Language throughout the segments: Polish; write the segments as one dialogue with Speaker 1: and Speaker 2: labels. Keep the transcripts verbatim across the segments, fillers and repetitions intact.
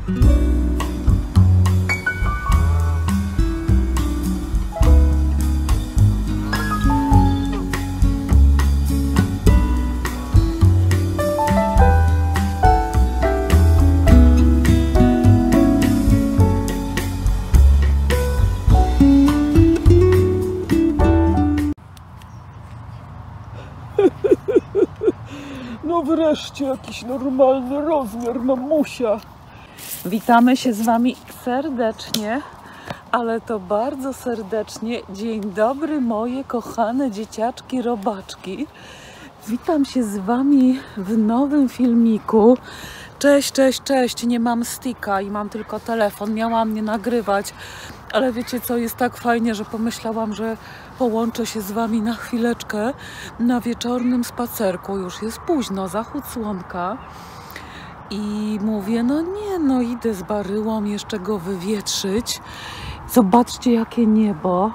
Speaker 1: No wreszcie jakiś normalny rozmiar, mamusia. Witamy się z Wami serdecznie, ale to bardzo serdecznie. Dzień dobry, moje kochane dzieciaczki, robaczki. Witam się z Wami w nowym filmiku. Cześć, cześć, cześć. Nie mam sticka i mam tylko telefon. Miałam nie nagrywać, ale wiecie co, jest tak fajnie, że pomyślałam, że połączę się z Wami na chwileczkę na wieczornym spacerku. Już jest późno, zachód słonka. I mówię, no nie, no idę z baryłą jeszcze go wywietrzyć. Zobaczcie, jakie niebo.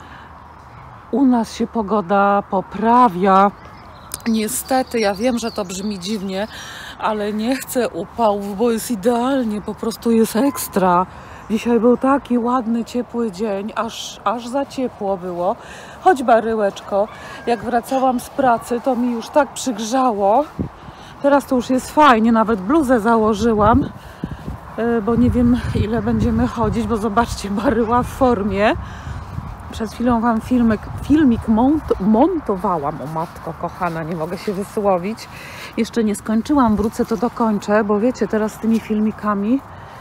Speaker 1: U nas się pogoda poprawia. Niestety, ja wiem, że to brzmi dziwnie, ale nie chcę upałów, bo jest idealnie, po prostu jest ekstra. Dzisiaj był taki ładny, ciepły dzień, aż, aż za ciepło było. Chodź, baryłeczko, jak wracałam z pracy, to mi już tak przygrzało. Teraz to już jest fajnie, nawet bluzę założyłam, bo nie wiem, ile będziemy chodzić, bo zobaczcie, baryła w formie. Przed chwilą Wam filmik, filmik mont, montowałam, o matko kochana, nie mogę się wysłowić. Jeszcze nie skończyłam, wrócę to dokończę, bo wiecie, teraz z tymi filmikami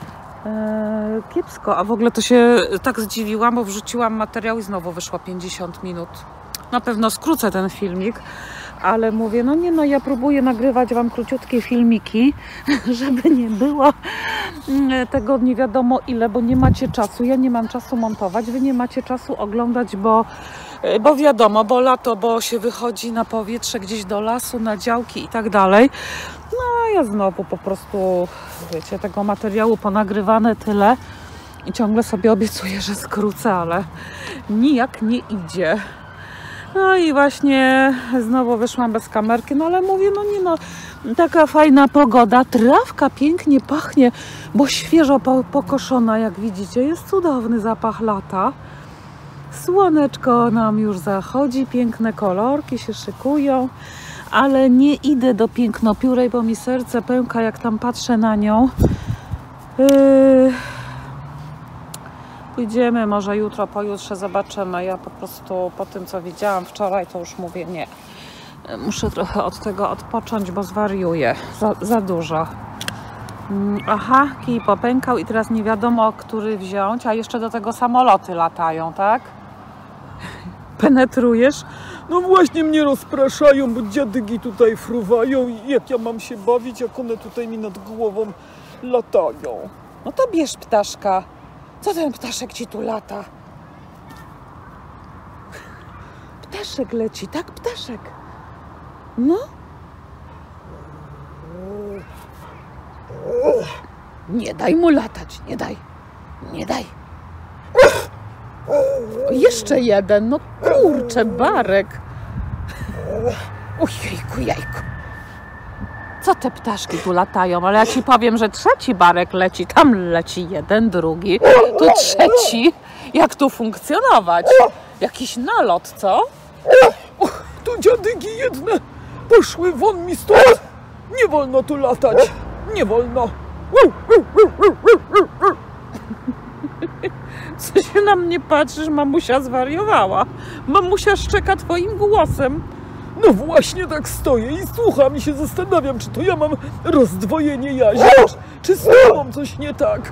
Speaker 1: e, kiepsko. A w ogóle to się tak zdziwiłam, bo wrzuciłam materiał i znowu wyszło pięćdziesiąt minut. Na pewno skrócę ten filmik, ale mówię, no nie, no ja próbuję nagrywać Wam króciutkie filmiki, żeby nie było tego nie wiadomo ile, bo nie macie czasu. Ja nie mam czasu montować, Wy nie macie czasu oglądać, bo, bo wiadomo, bo lato, bo się wychodzi na powietrze gdzieś do lasu, na działki i tak dalej. No a ja znowu po prostu, wiecie, tego materiału ponagrywane tyle i ciągle sobie obiecuję, że skrócę, ale nijak nie idzie. No i właśnie znowu wyszłam bez kamerki, no ale mówię, no nie no, taka fajna pogoda, trawka pięknie pachnie, bo świeżo pokoszona, jak widzicie, jest cudowny zapach lata. Słoneczko nam już zachodzi, piękne kolorki się szykują, ale nie idę do pięknopiórej, bo mi serce pęka, jak tam patrzę na nią. Yy... Pójdziemy może jutro, pojutrze zobaczymy. Ja po prostu po tym, co widziałam wczoraj, to już mówię nie. Muszę trochę od tego odpocząć, bo zwariuję. Za, za dużo. Aha, kij popękał i teraz nie wiadomo, który wziąć, a jeszcze do tego samoloty latają, tak? Penetrujesz? No właśnie mnie rozpraszają, bo dziadygi tutaj fruwają i jak ja mam się bawić, jak one tutaj mi nad głową latają.
Speaker 2: No to bierz ptaszka. Co ten ptaszek ci tu lata? Ptaszek leci, tak? Ptaszek. No. Nie daj mu latać, nie daj. Nie daj. O, jeszcze jeden, no kurczę, Barek. Ojejku, jajku. Co te ptaszki tu latają? Ale ja ci powiem, że trzeci Barek leci. Tam leci jeden, drugi, tu trzeci. Jak tu funkcjonować? Jakiś nalot, co?
Speaker 1: Och, tu dziadygi jedne poszły won mi stąd. Nie wolno tu latać. Nie wolno.
Speaker 2: Co się na mnie patrzysz? Mamusia zwariowała. Mamusia szczeka twoim głosem.
Speaker 1: No właśnie tak stoję i słucham i się zastanawiam, czy to ja mam rozdwojenie jaźni, czy z tobą coś nie tak.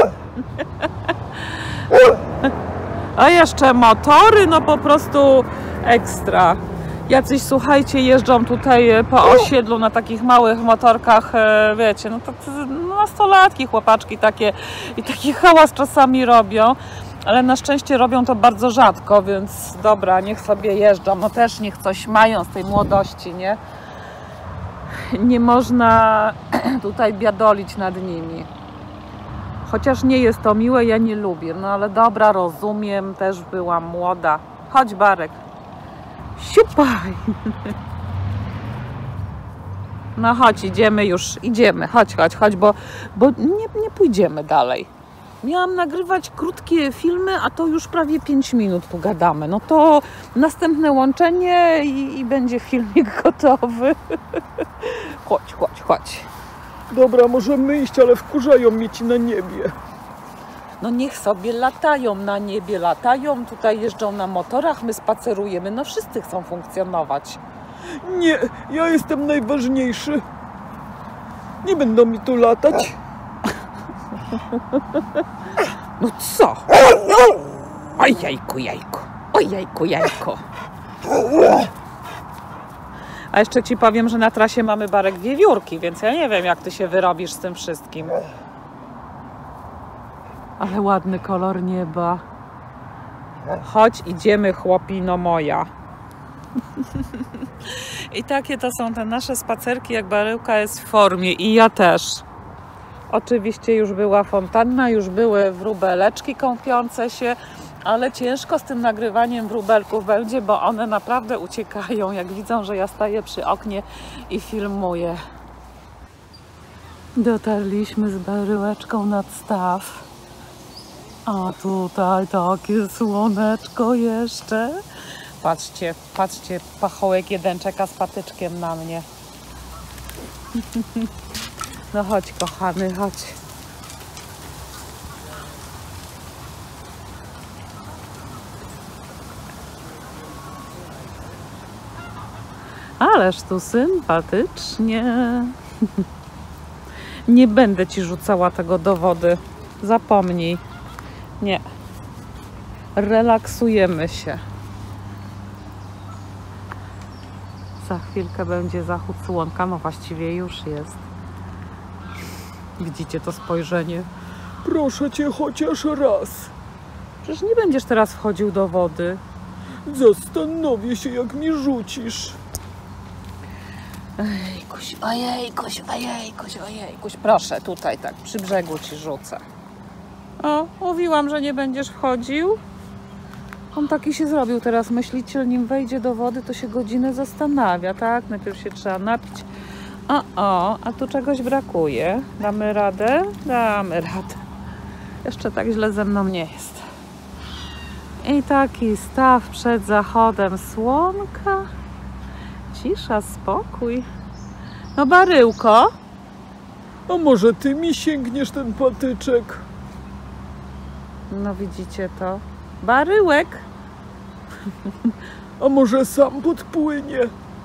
Speaker 2: A jeszcze motory, no po prostu ekstra. Jacyś, słuchajcie, jeżdżą tutaj po osiedlu na takich małych motorkach, wiecie, no to nastolatki, chłopaczki takie i taki hałas czasami robią. Ale na szczęście robią to bardzo rzadko, więc dobra, niech sobie jeżdżą. No też niech coś mają z tej młodości, nie? Nie można tutaj biadolić nad nimi. Chociaż nie jest to miłe, ja nie lubię. No ale dobra, rozumiem, też byłam młoda. Chodź, Barek. Siupaj! No chodź, idziemy już, idziemy, chodź, chodź, chodź, bo, bo nie, nie pójdziemy dalej. Miałam nagrywać krótkie filmy, a to już prawie pięć minut pogadamy. No to następne łączenie i, i będzie filmik gotowy. Chodź, chodź, chodź.
Speaker 1: Dobra, możemy iść, ale wkurzają mnie ci na niebie.
Speaker 2: No niech sobie latają na niebie, latają, tutaj jeżdżą na motorach, my spacerujemy, no wszyscy chcą funkcjonować.
Speaker 1: Nie, ja jestem najważniejszy. Nie będą mi tu latać.
Speaker 2: No co? Oj jajku, jajku, oj jajku, jajku. A jeszcze ci powiem, że na trasie mamy barek wiewiórki, więc ja nie wiem, jak ty się wyrobisz z tym wszystkim. Ale ładny kolor nieba. Chodź, idziemy, chłopino moja. I takie to są te nasze spacerki, jak baryłka jest w formie. I ja też. Oczywiście już była fontanna, już były wróbeleczki kąpiące się, ale ciężko z tym nagrywaniem wróbelków będzie, bo one naprawdę uciekają, jak widzą, że ja staję przy oknie i filmuję. Dotarliśmy z baryłeczką nad staw. A tutaj takie słoneczko jeszcze. Patrzcie, patrzcie, pachołek jeden czeka z patyczkiem na mnie. No chodź, kochany, chodź. Ależ tu sympatycznie. Nie będę ci rzucała tego do wody. Zapomnij. Nie. Relaksujemy się. Za chwilkę będzie zachód słonka. No właściwie już jest. Widzicie to spojrzenie?
Speaker 1: Proszę cię chociaż raz.
Speaker 2: Przecież nie będziesz teraz wchodził do wody.
Speaker 1: Zastanowię się, jak mi rzucisz.
Speaker 2: Ojejkuś, ojejkuś, ojejkuś, ojejkuś. Proszę, tutaj tak, przy brzegu ci rzucę. O, mówiłam, że nie będziesz wchodził. On taki się zrobił teraz. Myśliciel, nim wejdzie do wody, to się godzinę zastanawia, tak? Najpierw się trzeba napić. O, o, a tu czegoś brakuje. Damy radę? Damy radę. Jeszcze tak źle ze mną nie jest. I taki staw przed zachodem słonka. Cisza, spokój. No baryłko.
Speaker 1: A może ty mi sięgniesz ten patyczek?
Speaker 2: No widzicie to. Baryłek.
Speaker 1: A może sam podpłynie?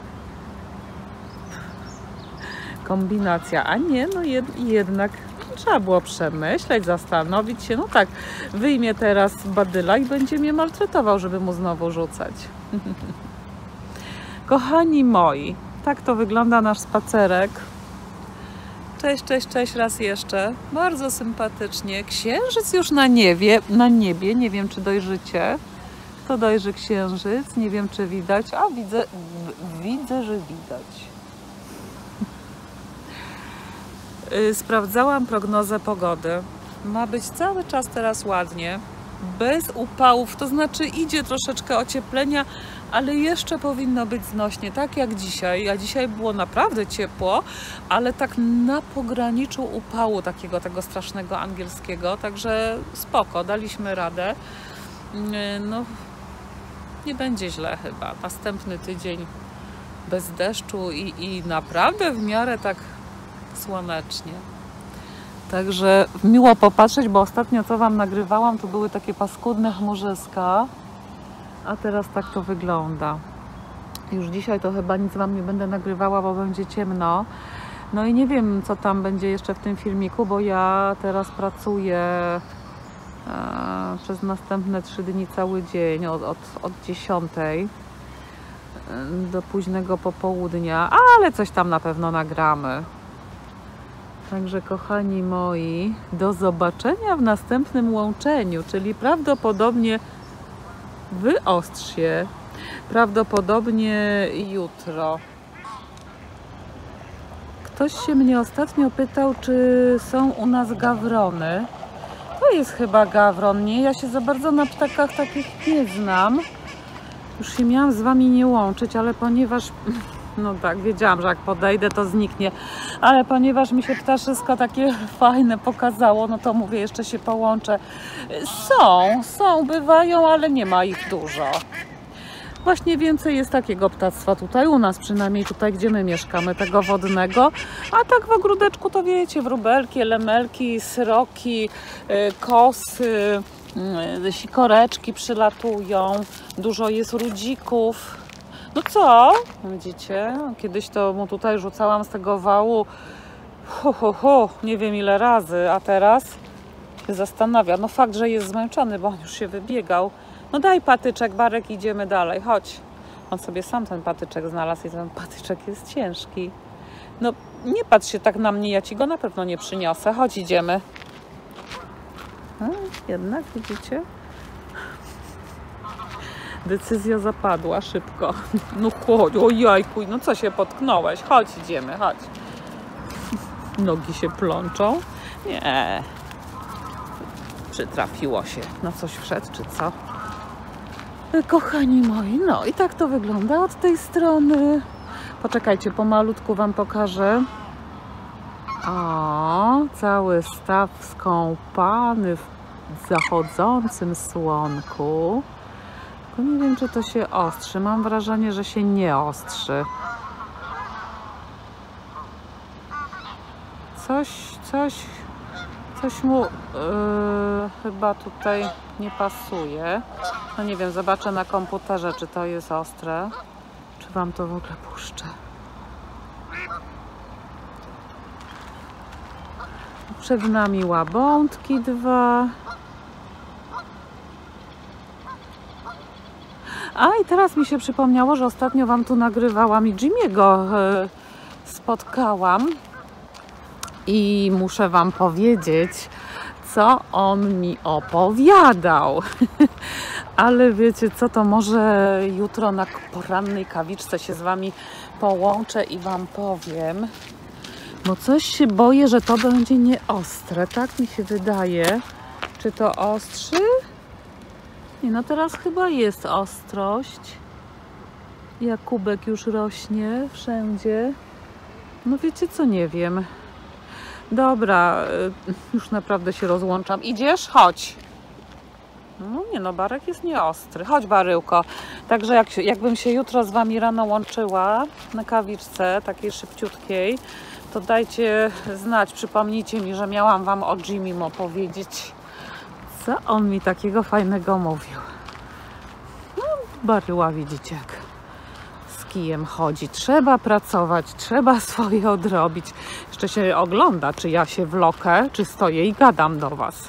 Speaker 2: Kombinacja. A nie, no jed jednak trzeba było przemyśleć, zastanowić się. No tak, wyjmie teraz badyla i będzie mnie maltretował, żeby mu znowu rzucać. Kochani moi, tak to wygląda nasz spacerek. Cześć, cześć, cześć raz jeszcze. Bardzo sympatycznie. Księżyc już na niebie, na niebie. Nie wiem, czy dojrzycie. To dojrzy księżyc. Nie wiem, czy widać. A widzę, widzę, że widać. Sprawdzałam prognozę pogody. Ma być cały czas teraz ładnie. Bez upałów, to znaczy idzie troszeczkę ocieplenia, ale jeszcze powinno być znośnie, tak jak dzisiaj. A dzisiaj było naprawdę ciepło, ale tak na pograniczu upału takiego, tego strasznego angielskiego, także spoko, daliśmy radę. No, nie będzie źle chyba. Następny tydzień bez deszczu i, i naprawdę w miarę tak słonecznie. Także miło popatrzeć, bo ostatnio co Wam nagrywałam, to były takie paskudne chmurzyska, a teraz tak to wygląda. Już dzisiaj to chyba nic Wam nie będę nagrywała, bo będzie ciemno. No i nie wiem, co tam będzie jeszcze w tym filmiku, bo ja teraz pracuję e, przez następne trzy dni cały dzień, od, od, od dziesiątej do późnego popołudnia, ale coś tam na pewno nagramy. Także kochani moi, do zobaczenia w następnym łączeniu, czyli prawdopodobnie wyostrz się, prawdopodobnie jutro. Ktoś się mnie ostatnio pytał, czy są u nas gawrony. To jest chyba gawron, nie? Ja się za bardzo na ptakach takich nie znam. Już się miałam z Wami nie łączyć, ale ponieważ No tak, wiedziałam, że jak podejdę, to zniknie. Ale ponieważ mi się ptaszysko takie fajne pokazało, no to mówię, jeszcze się połączę. Są, są, bywają, ale nie ma ich dużo. Właśnie więcej jest takiego ptactwa tutaj u nas, przynajmniej tutaj, gdzie my mieszkamy, tego wodnego. A tak w ogródeczku to wiecie, wróbelki, elemelki, sroki, kosy, sikoreczki przylatują. Dużo jest rudzików. No co? Widzicie? Kiedyś to mu tutaj rzucałam z tego wału hu, hu, hu, nie wiem ile razy, a teraz się zastanawia. No fakt, że jest zmęczony, bo on już się wybiegał. No daj patyczek, Barek, idziemy dalej, chodź. On sobie sam ten patyczek znalazł i ten patyczek jest ciężki. No nie patrz się tak na mnie, ja ci go na pewno nie przyniosę. Chodź, idziemy. A, jednak, widzicie? Decyzja zapadła szybko. No chodź, o jajku, no co się potknąłeś? Chodź, idziemy, chodź. Nogi się plączą? Nie. Przytrafiło się. Na coś wszedł, czy co? Kochani moi, no i tak to wygląda od tej strony. Poczekajcie, pomalutku wam pokażę. O, cały staw skąpany w zachodzącym słonku. Tylko nie wiem, czy to się ostrzy. Mam wrażenie, że się nie ostrzy. Coś, coś, coś mu yy, chyba tutaj nie pasuje. No nie wiem, zobaczę na komputerze, czy to jest ostre. Czy wam to w ogóle puszczę. Przed nami łabądki dwa. A i teraz mi się przypomniało, że ostatnio wam tu nagrywałam i Jimmy'ego yy, spotkałam. I muszę wam powiedzieć, co on mi opowiadał. Ale wiecie co, to może jutro na porannej kawiczce się z wami połączę i wam powiem. Bo coś się boję, że to będzie nieostre. Tak mi się wydaje. Czy to ostrzy? Nie, no teraz chyba jest ostrość. Jakubek już rośnie wszędzie. No wiecie co, nie wiem. Dobra, już naprawdę się rozłączam. Idziesz? Chodź. No nie no, Barek jest nieostry. Chodź, Baryłko. Także jak, jakbym się jutro z wami rano łączyła na kawiczce, takiej szybciutkiej, to dajcie znać, przypomnijcie mi, że miałam wam o Jimmym opowiedzieć. Co on mi takiego fajnego mówił? No, Baryła, widzicie, jak z kijem chodzi. Trzeba pracować, trzeba swoje odrobić. Jeszcze się ogląda, czy ja się wlokę, czy stoję i gadam do was.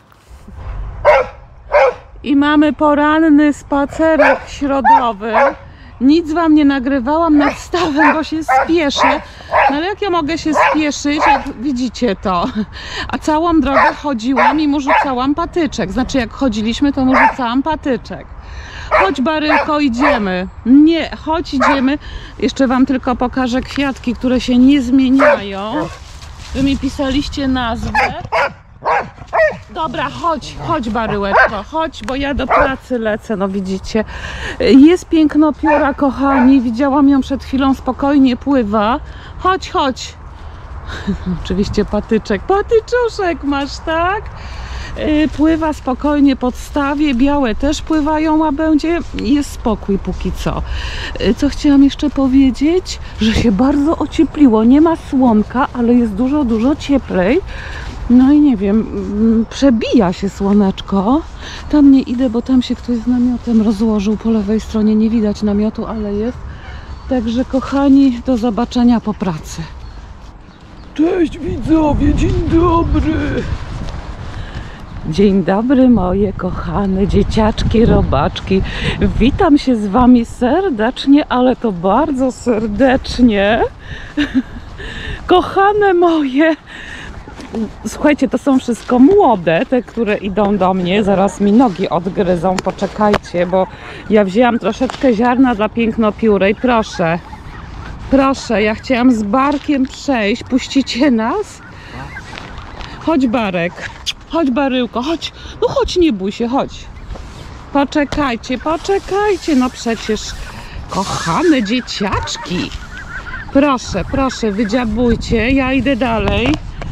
Speaker 2: I mamy poranny spacerek środowy. Nic wam nie nagrywałam nad stawem, bo się spieszę. No ale jak ja mogę się spieszyć, jak widzicie to? A całą drogę chodziłam i mu rzucałam patyczek. Znaczy jak chodziliśmy, to mu rzucałam patyczek. Chodź, Baryłko, idziemy. Nie, chodź, idziemy. Jeszcze wam tylko pokażę kwiatki, które się nie zmieniają. Wy mi pisaliście nazwę. Dobra, chodź, chodź, Baryłeczko, chodź, bo ja do pracy lecę, no widzicie. Jest pięknopióra, kochani, widziałam ją przed chwilą, spokojnie pływa. Chodź, chodź. Oczywiście patyczek, patyczuszek masz, tak? Pływa spokojnie pod stawie, białe też pływają łabędzie, jest spokój póki co. Co chciałam jeszcze powiedzieć, że się bardzo ociepliło, nie ma słonka, ale jest dużo, dużo cieplej. No i nie wiem, przebija się słoneczko. Tam nie idę, bo tam się ktoś z namiotem rozłożył po lewej stronie, nie widać namiotu, ale jest. Także kochani, do zobaczenia po pracy. Cześć widzowie, dzień dobry. Dzień dobry moje kochane dzieciaczki, robaczki. Witam się z wami serdecznie, ale to bardzo serdecznie. Kochane moje. Słuchajcie, to są wszystko młode, te, które idą do mnie. Zaraz mi nogi odgryzą, poczekajcie, bo ja wzięłam troszeczkę ziarna dla pięknopiórej. Proszę, proszę, ja chciałam z Barkiem przejść. Puścicie nas? Chodź, Barek. Chodź, Baryłko, chodź. No chodź, nie bój się, chodź. Poczekajcie, poczekajcie. No przecież, kochane dzieciaczki.
Speaker 1: Proszę, proszę, wydziabujcie, ja idę dalej.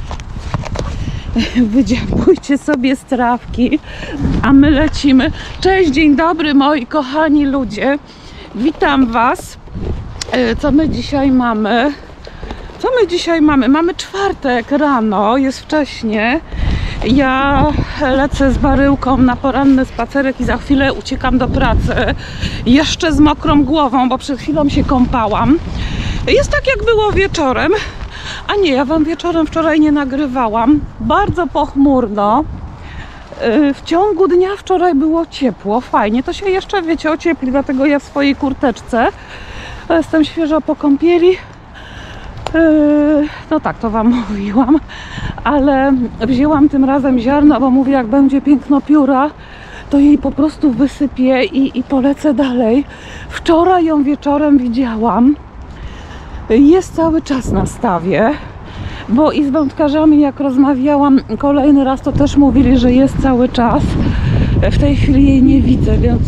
Speaker 1: Wydziabujcie sobie strawki, a my lecimy. Cześć, dzień dobry moi kochani ludzie. Witam was. Co my dzisiaj mamy? Co my dzisiaj mamy? Mamy czwartek rano, jest wcześnie. Ja lecę z baryłką na poranny spacerek i za chwilę uciekam do pracy. Jeszcze z mokrą głową, bo przed chwilą się kąpałam. Jest tak, jak było wieczorem. A nie, ja wam wieczorem wczoraj nie nagrywałam. Bardzo pochmurno. W ciągu dnia wczoraj było ciepło, fajnie. To się jeszcze, wiecie, ociepli, dlatego ja w swojej kurteczce. Jestem świeżo po kąpieli. No tak, to wam mówiłam. Ale wzięłam tym razem ziarno, bo mówię, jak będzie piękno pióra, to jej po prostu wysypię i, i polecę dalej. Wczoraj ją wieczorem widziałam. Jest cały czas na stawie, bo i z wędkarzami jak rozmawiałam kolejny raz, to też mówili, że jest cały czas. W tej chwili jej nie widzę, więc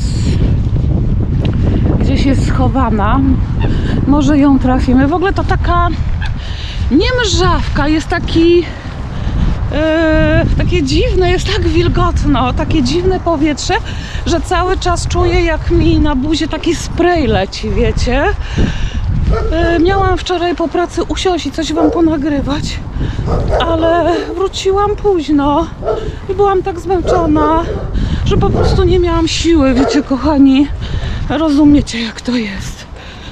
Speaker 1: gdzieś jest schowana. Może ją trafimy. W ogóle to taka nie mrzawka, jest taki yy, takie dziwne, jest tak wilgotno, takie dziwne powietrze, że cały czas czuję, jak mi na buzie taki spray leci, wiecie. Miałam wczoraj po pracy usiąść i coś wam ponagrywać, ale wróciłam późno i byłam tak zmęczona, że po prostu nie miałam siły, wiecie kochani, rozumiecie jak to jest.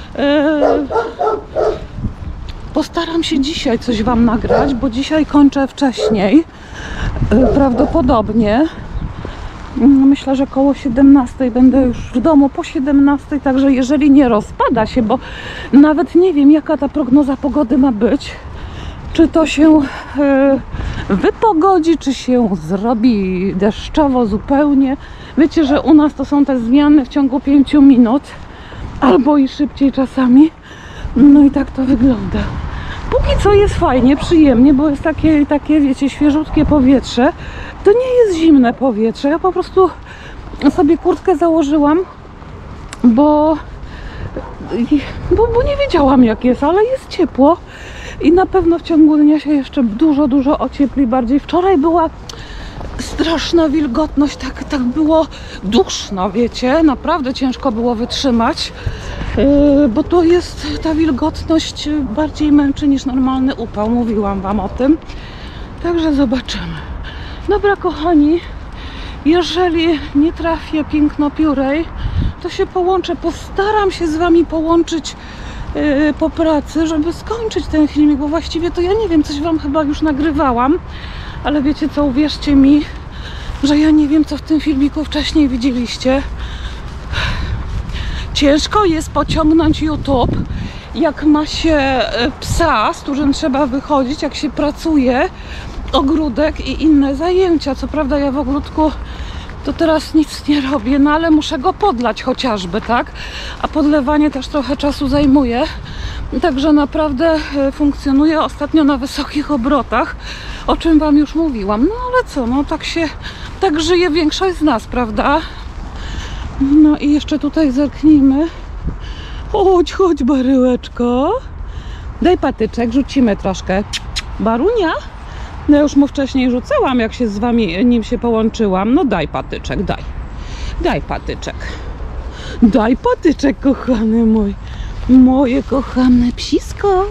Speaker 1: Postaram się dzisiaj coś wam nagrać, bo dzisiaj kończę wcześniej, prawdopodobnie. Myślę, że koło siedemnastej będę już w domu, po siedemnastej, także jeżeli nie rozpada się, bo nawet nie wiem, jaka ta prognoza pogody ma być, czy to się yy, wypogodzi, czy się zrobi deszczowo zupełnie. Wiecie, że u nas to są te zmiany w ciągu pięciu minut, albo i szybciej czasami. No i tak to wygląda. Póki co jest fajnie, przyjemnie, bo jest takie, takie wiecie, świeżutkie powietrze. To nie jest zimne powietrze. Ja po prostu sobie kurtkę założyłam, bo, bo, bo nie wiedziałam jak jest, ale jest ciepło i na pewno w ciągu dnia się jeszcze dużo, dużo ociepli bardziej. Wczoraj była straszna wilgotność, tak, tak było duszno, wiecie, naprawdę ciężko było wytrzymać, yy, bo to jest, ta wilgotność bardziej męczy niż normalny upał, mówiłam wam o tym, także zobaczymy. Dobra kochani, jeżeli nie trafię pięknopiórej, to się połączę, postaram się z wami połączyć yy, po pracy, żeby skończyć ten filmik, bo właściwie to ja nie wiem, coś wam chyba już nagrywałam, ale wiecie co, uwierzcie mi, że ja nie wiem, co w tym filmiku wcześniej widzieliście. Ciężko jest pociągnąć YouTube, jak ma się psa, z którym trzeba wychodzić, jak się pracuje, ogródek i inne zajęcia. Co prawda ja w ogródku to teraz nic nie robię, no ale muszę go podlać chociażby, tak? A podlewanie też trochę czasu zajmuje. Także naprawdę funkcjonuje ostatnio na wysokich obrotach, o czym wam już mówiłam. No ale co, no tak się, tak żyje większość z nas, prawda? No i jeszcze tutaj zerknijmy. Chodź, chodź baryłeczko. Daj patyczek, rzucimy troszkę. Barunia? No już mu wcześniej rzucałam, jak się z wami nim się połączyłam. No daj patyczek, daj. Daj patyczek. Daj patyczek, kochany mój. Moje kochane psisko.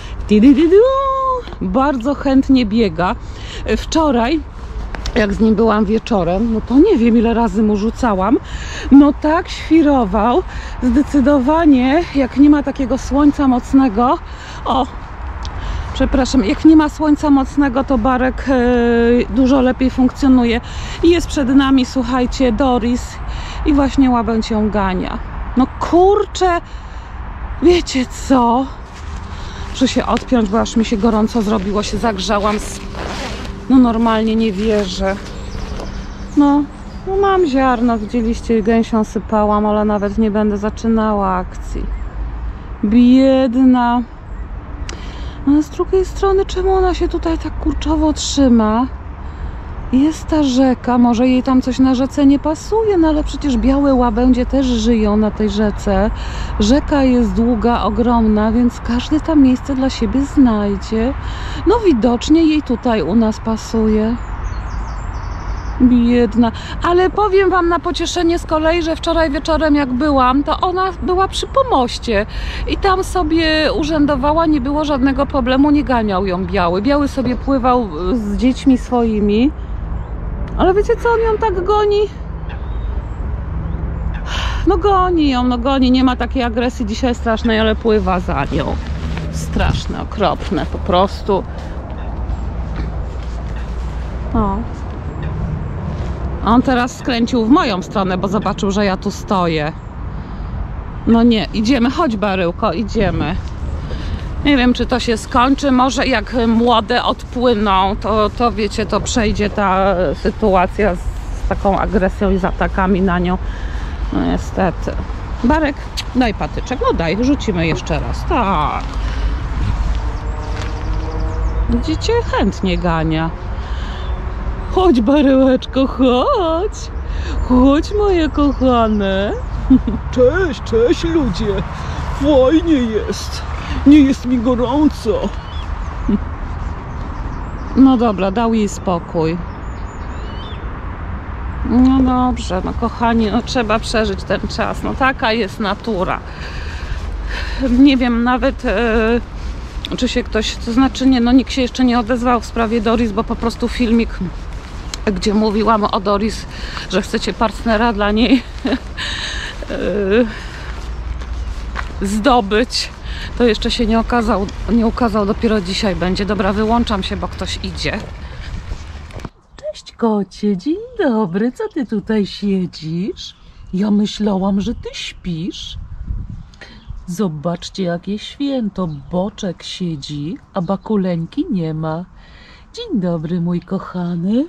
Speaker 1: Bardzo chętnie biega. Wczoraj, jak z nim byłam wieczorem, no to nie wiem ile razy mu rzucałam, no tak świrował. Zdecydowanie, jak nie ma takiego słońca mocnego, o, przepraszam, jak nie ma słońca mocnego, to Barek yy, dużo lepiej funkcjonuje. I jest przed nami, słuchajcie, Doris i właśnie łabędź ją gania. No kurczę, wiecie co? Muszę się odpiąć, bo aż mi się gorąco zrobiło, się zagrzałam. No normalnie nie wierzę. No, no mam ziarno, widzieliście, gęsią sypałam, ale nawet nie będę zaczynała akcji. Biedna. No z drugiej strony, czemu ona się tutaj tak kurczowo trzyma? Jest ta rzeka, może jej tam coś na rzece nie pasuje, no ale przecież białe łabędzie też żyją na tej rzece. Rzeka jest długa, ogromna, więc każdy tam miejsce dla siebie znajdzie. No widocznie jej tutaj u nas pasuje. Biedna. Ale powiem wam na pocieszenie z kolei, że wczoraj wieczorem jak byłam, to ona była przy pomoście i tam sobie urzędowała, nie było żadnego problemu, nie ganiał ją Biały. Biały sobie pływał z dziećmi swoimi. Ale wiecie co, on ją tak goni? No goni ją, no goni, nie ma takiej agresji dzisiaj strasznej, ale pływa za nią. Straszne, okropne po prostu. O. On teraz skręcił w moją stronę, bo zobaczył, że ja tu stoję. No nie, idziemy, chodź Baryłko, idziemy. Nie wiem, czy to się skończy, może jak młode odpłyną, to, to wiecie, to przejdzie ta sytuacja z taką agresją i z atakami na nią. No niestety. Barek, daj patyczek, no daj, rzucimy jeszcze raz. Tak. Widzicie, chętnie gania. Chodź Baryłeczko, chodź. Chodź moje kochane.
Speaker 3: Cześć, cześć ludzie. Fajnie jest. Nie jest mi gorąco.
Speaker 1: No dobra, dał jej spokój. No dobrze, no kochani, no trzeba przeżyć ten czas. No taka jest natura. Nie wiem nawet, e, czy się ktoś, to znaczy nie, no nikt się jeszcze nie odezwał w sprawie Doris, bo po prostu filmik, gdzie mówiłam o Doris, że chcecie partnera dla niej e, zdobyć, to jeszcze się nie okazał, nie ukazał, dopiero dzisiaj będzie. Dobra, wyłączam się, bo ktoś idzie. Cześć kocie, dzień dobry, co ty tutaj siedzisz? Ja myślałam, że ty śpisz. Zobaczcie, jakie święto, Boczek siedzi, a Bakuleńki nie ma. Dzień dobry, mój kochany.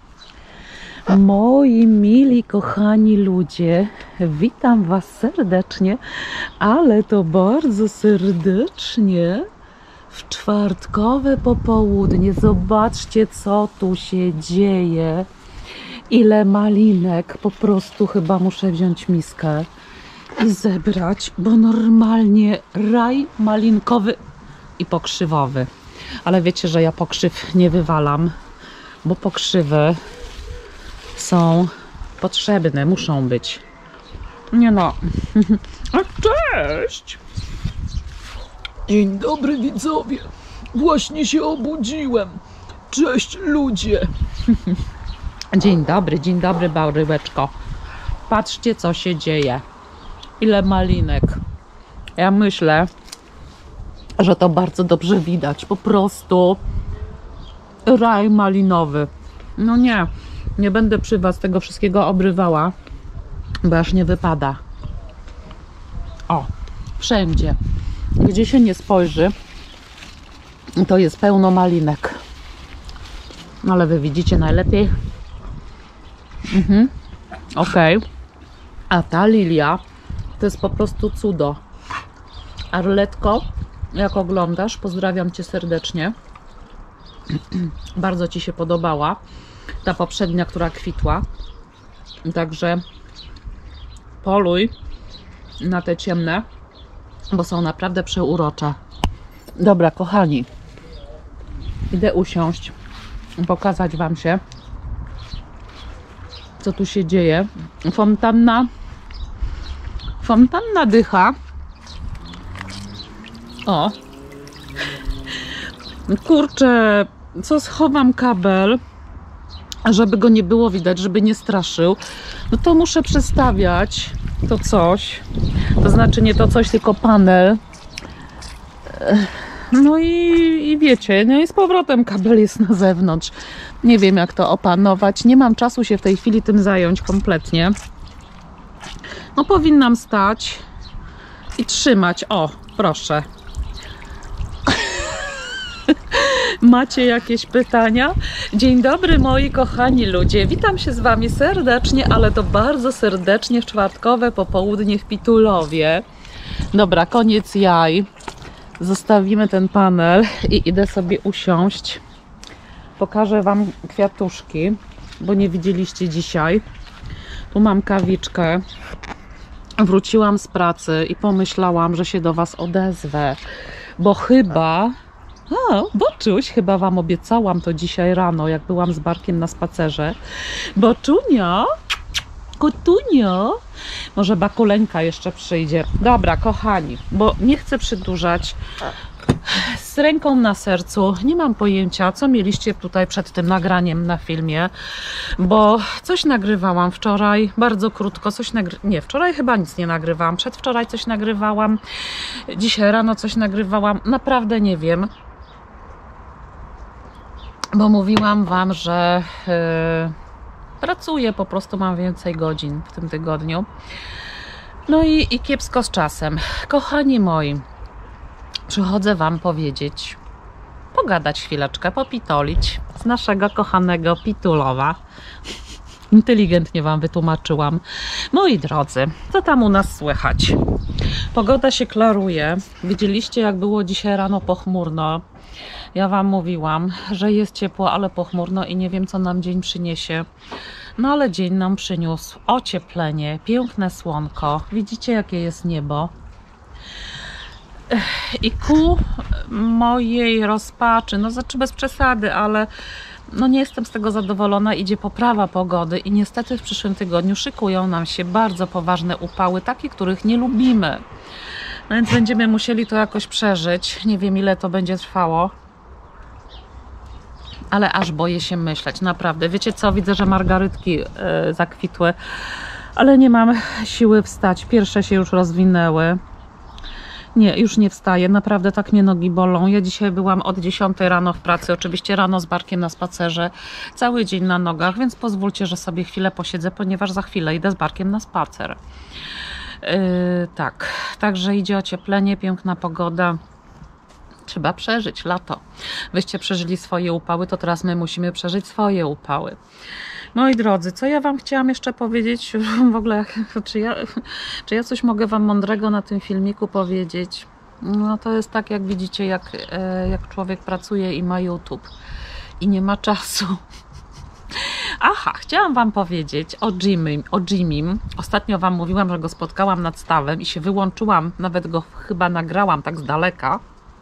Speaker 1: Moi mili, kochani ludzie, witam was serdecznie, ale to bardzo serdecznie w czwartkowe popołudnie. Zobaczcie, co tu się dzieje. Ile malinek, po prostu chyba muszę wziąć miskę i zebrać, bo normalnie raj malinkowy i pokrzywowy. Ale wiecie, że ja pokrzyw nie wywalam, bo pokrzywy są potrzebne, muszą być. Nie no. A cześć!
Speaker 3: Dzień dobry widzowie. Właśnie się obudziłem. Cześć ludzie.
Speaker 1: Dzień dobry, dzień dobry Baryłeczko. Patrzcie, co się dzieje. Ile malinek. Ja myślę, że to bardzo dobrze widać. Po prostu raj malinowy. No nie, nie będę przy was tego wszystkiego obrywała, bo aż nie wypada. O, wszędzie, gdzie się nie spojrzy, to jest pełno malinek. Ale wy widzicie najlepiej. Mhm. Okej. Okay. A ta lilia to jest po prostu cudo. Arletko, jak oglądasz, pozdrawiam cię serdecznie. Bardzo ci się podobała ta poprzednia, która kwitła. Także poluj na te ciemne, bo są naprawdę przeurocze. Dobra, kochani, idę usiąść, pokazać wam się, co tu się dzieje. Fontanna fontanna dycha. O, kurczę, co, schowam kabel, żeby go nie było widać, żeby nie straszył. No to muszę przestawiać to coś, to znaczy nie to coś, tylko panel. No i, i wiecie, no i z powrotem kabel jest na zewnątrz. Nie wiem, jak to opanować. Nie mam czasu się w tej chwili tym zająć kompletnie. No powinnam stać i trzymać. O, proszę. Macie jakieś pytania? Dzień dobry moi kochani ludzie. Witam się z wami serdecznie, ale to bardzo serdecznie w czwartkowe popołudnie w Pitulowie. Dobra, koniec jaj. Zostawimy ten panel i idę sobie usiąść. Pokażę wam kwiatuszki.
Speaker 2: bo nie widzieliście dzisiaj. Tu mam kawiczkę. Wróciłam z pracy i pomyślałam, że się do Was odezwę, bo chyba... A, Boczuś, chyba Wam obiecałam to dzisiaj rano, jak byłam z Barkiem na spacerze. Boczunia, kotunio, może Bakuleńka jeszcze przyjdzie. Dobra, kochani, bo nie chcę przedłużać. Z ręką na sercu, nie mam pojęcia, co mieliście tutaj przed tym nagraniem na filmie, bo coś nagrywałam wczoraj, bardzo krótko, coś nagry... nie, wczoraj chyba nic nie nagrywałam, przedwczoraj coś nagrywałam, dzisiaj rano coś nagrywałam, naprawdę nie wiem, bo mówiłam Wam, że yy, pracuję, po prostu mam więcej godzin w tym tygodniu, no i, i kiepsko z czasem. Kochani moi, przychodzę Wam powiedzieć, pogadać chwileczkę, popitolić z naszego kochanego Pitulowa. Inteligentnie Wam wytłumaczyłam. Moi drodzy, co tam u nas słychać? Pogoda się klaruje. Widzieliście, jak było dzisiaj rano pochmurno. Ja Wam mówiłam, że jest ciepło, ale pochmurno i nie wiem, co nam dzień przyniesie. No ale dzień nam przyniósł ocieplenie, piękne słonko. Widzicie, jakie jest niebo? I ku mojej rozpaczy, no znaczy bez przesady, ale no nie jestem z tego zadowolona, idzie poprawa pogody i niestety w przyszłym tygodniu szykują nam się bardzo poważne upały, takie, których nie lubimy. No więc będziemy musieli to jakoś przeżyć. Nie wiem, ile to będzie trwało, ale aż boję się myśleć, naprawdę. Wiecie co, widzę, że margarytki yy, zakwitły, ale nie mam siły wstać. Pierwsze się już rozwinęły. Nie, już nie wstaję, naprawdę tak mnie nogi bolą. Ja dzisiaj byłam od dziesiątej rano w pracy, oczywiście rano z Barkiem na spacerze, cały dzień na nogach, więc pozwólcie, że sobie chwilę posiedzę, ponieważ za chwilę idę z Barkiem na spacer. Yy, tak, także idzie ocieplenie, piękna pogoda. Trzeba przeżyć lato. Wyście przeżyli swoje upały, to teraz my musimy przeżyć swoje upały. Moi drodzy, co ja Wam chciałam jeszcze powiedzieć? W ogóle, czy ja, czy ja coś mogę Wam mądrego na tym filmiku powiedzieć? No to jest tak, jak widzicie, jak, jak człowiek pracuje i ma YouTube i nie ma czasu. Aha, chciałam Wam powiedzieć o Jimmy, o Jimmym. Ostatnio Wam mówiłam, że go spotkałam nad stawem i się wyłączyłam, nawet go chyba nagrałam tak z daleka.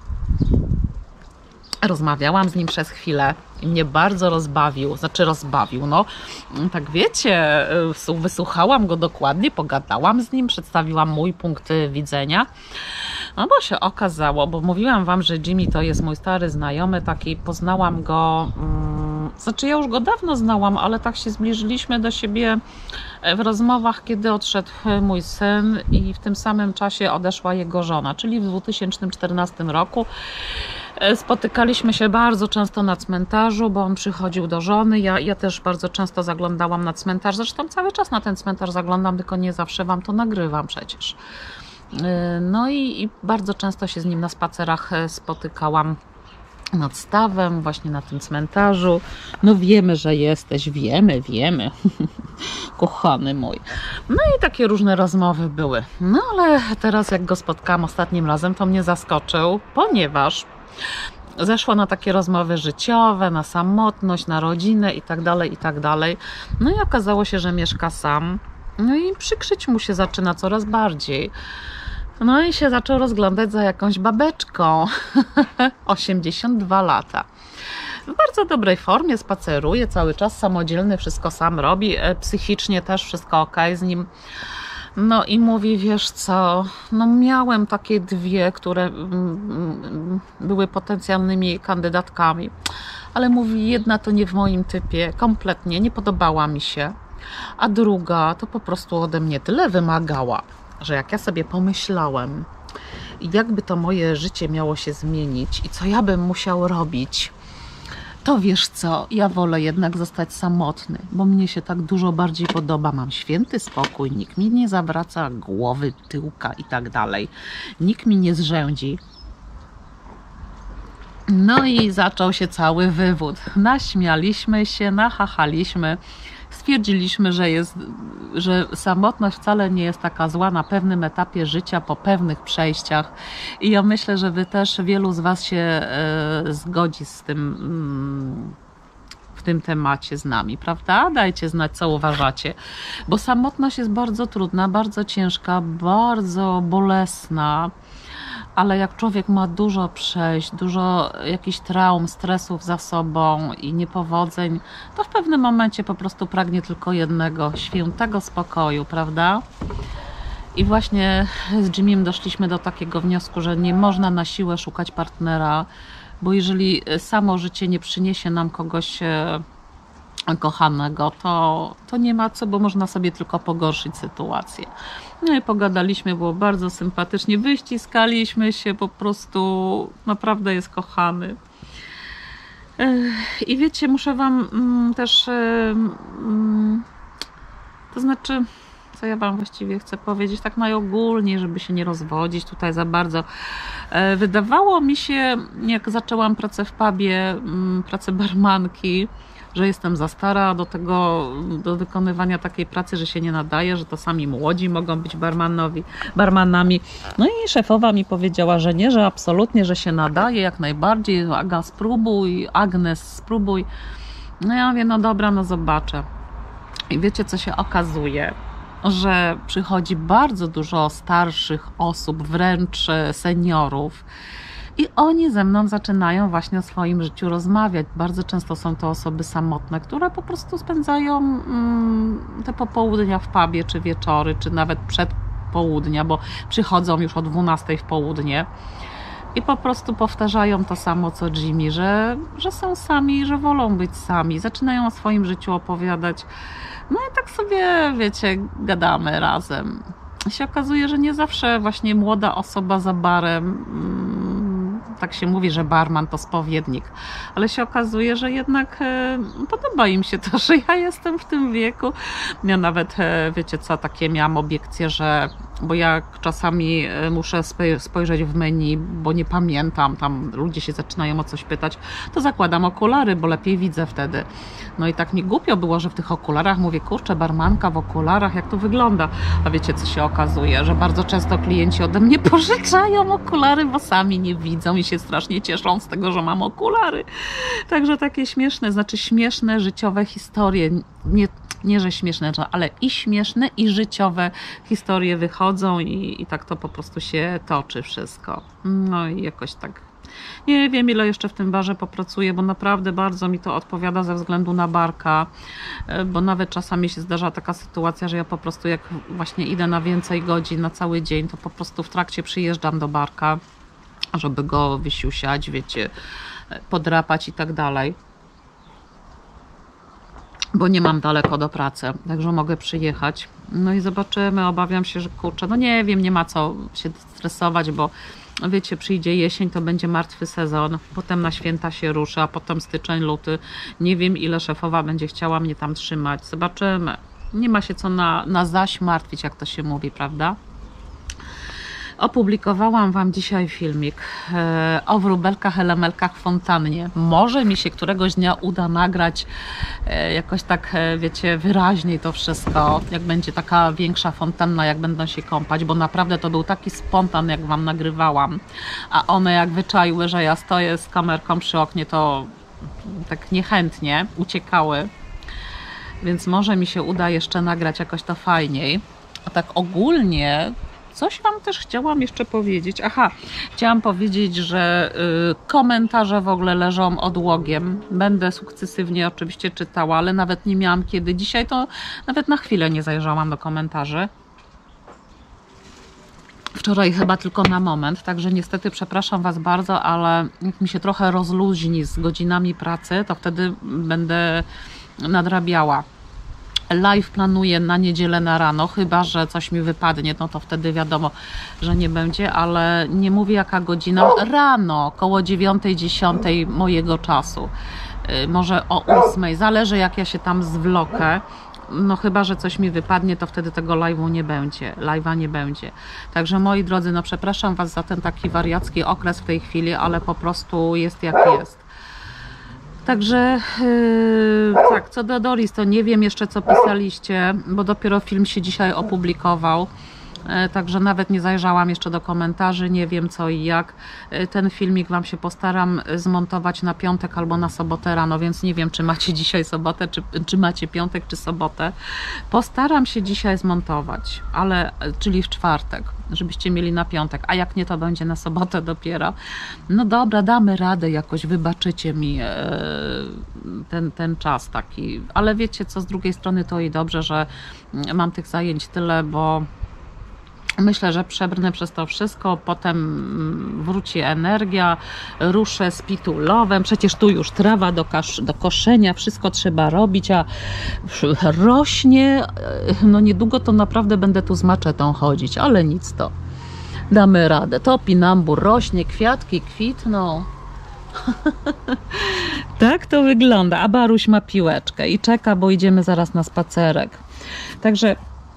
Speaker 2: Rozmawiałam z nim przez chwilę i mnie bardzo rozbawił, znaczy rozbawił, no tak wiecie, wysłuchałam go dokładnie, pogadałam z nim, przedstawiłam mój punkt widzenia, no bo się okazało, bo mówiłam Wam, że Jimmy to jest mój stary znajomy, taki poznałam go, um, znaczy ja już go dawno znałam, ale tak się zbliżyliśmy do siebie w rozmowach, kiedy odszedł mój syn i w tym samym czasie odeszła jego żona, czyli w dwa tysiące czternastym roku. Spotykaliśmy się bardzo często na cmentarzu, bo on przychodził do żony. Ja, ja też bardzo często zaglądałam na cmentarz. Zresztą cały czas na ten cmentarz zaglądam, tylko nie zawsze Wam to nagrywam przecież. No i, i bardzo często się z nim na spacerach spotykałam nad stawem, właśnie na tym cmentarzu. No wiemy, że jesteś, wiemy, wiemy. Kochany mój. No i takie różne rozmowy były. No ale teraz jak go spotkałam ostatnim razem, to mnie zaskoczył, ponieważ zeszło na takie rozmowy życiowe, na samotność, na rodzinę i tak dalej, i tak dalej. No i okazało się, że mieszka sam. No i przykrzyć mu się zaczyna coraz bardziej. No i się zaczął rozglądać za jakąś babeczką. osiemdziesiąt dwa lata. W bardzo dobrej formie, spaceruje cały czas, samodzielny, wszystko sam robi. Psychicznie też wszystko ok z nim. No i mówi, wiesz co, no miałem takie dwie, które były potencjalnymi kandydatkami, ale mówi, jedna to nie w moim typie, kompletnie, nie podobała mi się, a druga to po prostu ode mnie tyle wymagała, że jak ja sobie pomyślałem, jakby to moje życie miało się zmienić i co ja bym musiał robić, to wiesz co, ja wolę jednak zostać samotny, bo mnie się tak dużo bardziej podoba. Mam święty spokój, nikt mi nie zawraca głowy, tyłka i tak dalej. Nikt mi nie zrzędzi. No i zaczął się cały wywód. Naśmialiśmy się, nachachaliśmy. Stwierdziliśmy, że, jest, że samotność wcale nie jest taka zła na pewnym etapie życia, po pewnych przejściach. I ja myślę, że Wy też, wielu z Was się e, zgodzi z tym, mm, w tym temacie z nami, prawda? Dajcie znać, co uważacie, bo samotność jest bardzo trudna, bardzo ciężka, bardzo bolesna, ale jak człowiek ma dużo przejść, dużo jakichś traum, stresów za sobą i niepowodzeń, to w pewnym momencie po prostu pragnie tylko jednego, świętego spokoju, prawda? I właśnie z Jimmym doszliśmy do takiego wniosku, że nie można na siłę szukać partnera, bo jeżeli samo życie nie przyniesie nam kogoś kochanego, to, to nie ma co, bo można sobie tylko pogorszyć sytuację. No i pogadaliśmy, było bardzo sympatycznie, wyściskaliśmy się, po prostu naprawdę jest kochany. I wiecie, muszę wam też, to znaczy, co ja wam właściwie chcę powiedzieć, tak najogólniej, żeby się nie rozwodzić tutaj za bardzo. Wydawało mi się, jak zaczęłam pracę w pubie, pracę barmanki, że jestem za stara do tego, do wykonywania takiej pracy, że się nie nadaje, że to sami młodzi mogą być barmanowi, barmanami. No i szefowa mi powiedziała, że nie, że absolutnie, że się nadaje jak najbardziej. Aga, spróbuj, Agnes, spróbuj. No ja mówię, no dobra, no zobaczę. I wiecie, co się okazuje? Że przychodzi bardzo dużo starszych osób, wręcz seniorów, i oni ze mną zaczynają właśnie o swoim życiu rozmawiać. Bardzo często są to osoby samotne, które po prostu spędzają mm, te popołudnia w pubie, czy wieczory, czy nawet przed południa, bo przychodzą już o dwunastej w południe i po prostu powtarzają to samo co Jimmy, że, że są sami, że wolą być sami. Zaczynają o swoim życiu opowiadać. No i tak sobie, wiecie, gadamy razem. I się okazuje, że nie zawsze właśnie młoda osoba za barem, mm, tak się mówi, że barman to spowiednik, ale się okazuje, że jednak e, podoba im się to, że ja jestem w tym wieku. Ja nawet, e, wiecie co, takie miałam obiekcje, że, bo ja czasami muszę spojrzeć w menu, bo nie pamiętam, tam ludzie się zaczynają o coś pytać, to zakładam okulary, bo lepiej widzę wtedy. No i tak mi głupio było, że w tych okularach mówię, kurczę, barmanka w okularach, jak to wygląda? A wiecie, co się okazuje? Że bardzo często klienci ode mnie pożyczają okulary, bo sami nie widzą i się strasznie cieszą z tego, że mam okulary. Także takie śmieszne, znaczy śmieszne życiowe historie, nie, nie że śmieszne, ale i śmieszne, i życiowe historie wychodzą i, i tak to po prostu się toczy wszystko. No i jakoś tak. Nie wiem, ile jeszcze w tym barze popracuję, bo naprawdę bardzo mi to odpowiada ze względu na barka, bo nawet czasami się zdarza taka sytuacja, że ja po prostu jak właśnie idę na więcej godzin, na cały dzień, to po prostu w trakcie przyjeżdżam do barka, żeby go wysiusiać, wiecie, podrapać i tak dalej, bo nie mam daleko do pracy, także mogę przyjechać. No i zobaczymy, obawiam się, że kurczę, no nie wiem, nie ma co się stresować, bo wiecie, przyjdzie jesień, to będzie martwy sezon, potem na święta się ruszy, a potem styczeń, luty. Nie wiem, ile szefowa będzie chciała mnie tam trzymać. Zobaczymy. Nie ma się co na, na zaś martwić, jak to się mówi, prawda? Opublikowałam wam dzisiaj filmik e, o wróbelkach, elemelkach w fontannie. Może mi się któregoś dnia uda nagrać e, jakoś tak, e, wiecie, wyraźniej to wszystko, jak będzie taka większa fontanna, jak będą się kąpać, bo naprawdę to był taki spontan, jak wam nagrywałam, a one jak wyczaiły, że ja stoję z kamerką przy oknie, to tak niechętnie uciekały, więc może mi się uda jeszcze nagrać jakoś to fajniej. A tak ogólnie coś wam też chciałam jeszcze powiedzieć. Aha, chciałam powiedzieć, że y, komentarze w ogóle leżą odłogiem. Będę sukcesywnie oczywiście czytała, ale nawet nie miałam kiedy. Dzisiaj to nawet na chwilę nie zajrzałam do komentarzy. Wczoraj chyba tylko na moment, także niestety przepraszam was bardzo, ale jak mi się trochę rozluźni z godzinami pracy, to wtedy będę nadrabiała. Live planuję na niedzielę na rano, chyba że coś mi wypadnie, no to wtedy wiadomo, że nie będzie, ale nie mówię jaka godzina, rano, koło dziewiątej, dziesiątej mojego czasu, może o ósmej, zależy jak ja się tam zwlokę, no chyba że coś mi wypadnie, to wtedy tego live'u nie będzie, live'a nie będzie. Także moi drodzy, no przepraszam was za ten taki wariacki okres w tej chwili, ale po prostu jest jak jest. Także yy, tak, co do Doris, to nie wiem jeszcze co pisaliście, bo dopiero film się dzisiaj opublikował. Także nawet nie zajrzałam jeszcze do komentarzy, nie wiem co i jak. Ten filmik Wam się postaram zmontować na piątek albo na sobotę rano, więc nie wiem, czy macie dzisiaj sobotę, czy, czy macie piątek, czy sobotę. Postaram się dzisiaj zmontować, ale czyli w czwartek, żebyście mieli na piątek, a jak nie, to będzie na sobotę dopiero. No dobra, damy radę jakoś, wybaczycie mi ten, ten czas taki, ale wiecie co, z drugiej strony to i dobrze, że mam tych zajęć tyle, bo myślę, że przebrnę przez to wszystko, potem wróci energia, ruszę z pitulowem, przecież tu już trawa do, kasz, do koszenia, wszystko trzeba robić, a rośnie, no niedługo to naprawdę będę tu z maczetą chodzić, ale nic, to damy radę. Topinambur rośnie, kwiatki kwitną. Tak to wygląda, a Baruś ma piłeczkę i czeka, bo idziemy zaraz na spacerek. Także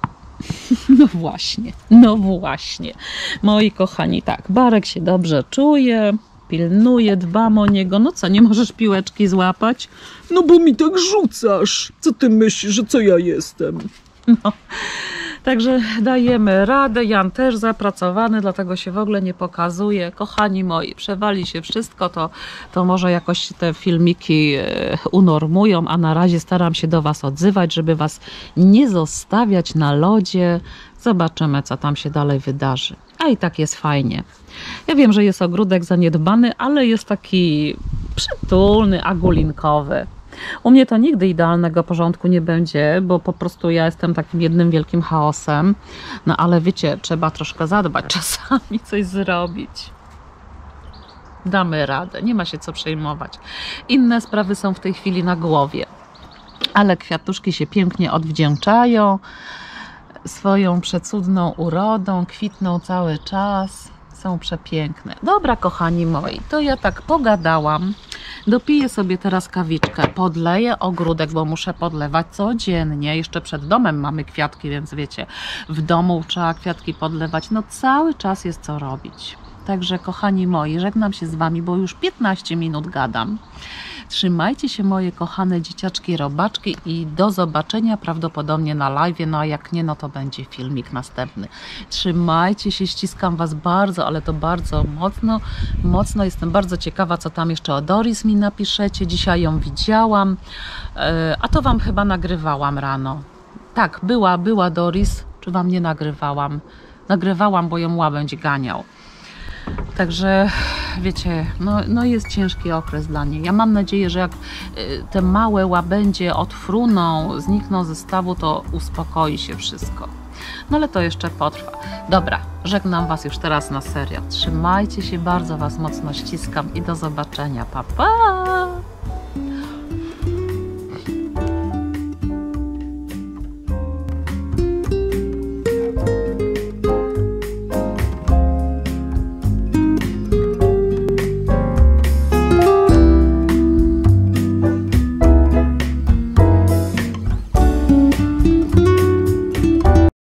Speaker 2: no właśnie, no właśnie, moi kochani, tak, Barek się dobrze czuje, pilnuje, dbam o niego. No co, nie możesz piłeczki złapać?
Speaker 3: No bo mi tak rzucasz. Co ty myślisz, że co ja jestem?
Speaker 2: No. Także dajemy radę, Jan też zapracowany, dlatego się w ogóle nie pokazuje. Kochani moi, przewali się wszystko, to, to może jakoś te filmiki unormują, a na razie staram się do Was odzywać, żeby Was nie zostawiać na lodzie. Zobaczymy, co tam się dalej wydarzy. A i tak jest fajnie. Ja wiem, że jest ogródek zaniedbany, ale jest taki przytulny, agulinkowy. U mnie to nigdy idealnego porządku nie będzie, bo po prostu ja jestem takim jednym wielkim chaosem. No ale wiecie, trzeba troszkę zadbać, czasami coś zrobić. Damy radę, nie ma się co przejmować. Inne sprawy są w tej chwili na głowie. Ale kwiatuszki się pięknie odwdzięczają swoją przecudną urodą, kwitną cały czas. Są przepiękne. Dobra, kochani moi, to ja tak pogadałam. Dopiję sobie teraz kawiczkę, podleję ogródek, bo muszę podlewać codziennie. Jeszcze przed domem mamy kwiatki, więc wiecie, w domu trzeba kwiatki podlewać. No cały czas jest co robić. Także kochani moi, żegnam się z Wami, bo już piętnaście minut gadam. Trzymajcie się moje kochane dzieciaczki, robaczki i do zobaczenia prawdopodobnie na live, no a jak nie, no to będzie filmik następny. Trzymajcie się, ściskam Was bardzo, ale to bardzo mocno, mocno. Jestem bardzo ciekawa, co tam jeszcze o Doris mi napiszecie. Dzisiaj ją widziałam, a to Wam chyba nagrywałam rano. Tak, była, była Doris, czy Wam nie nagrywałam? Nagrywałam, bo ją łabędź ganiał. Także wiecie, no, no jest ciężki okres dla niej. Ja mam nadzieję, że jak te małe łabędzie odfruną, znikną ze stawu, to uspokoi się wszystko. No ale to jeszcze potrwa. Dobra, żegnam Was już teraz na serio. Trzymajcie się, bardzo Was mocno ściskam i do zobaczenia. Pa, pa!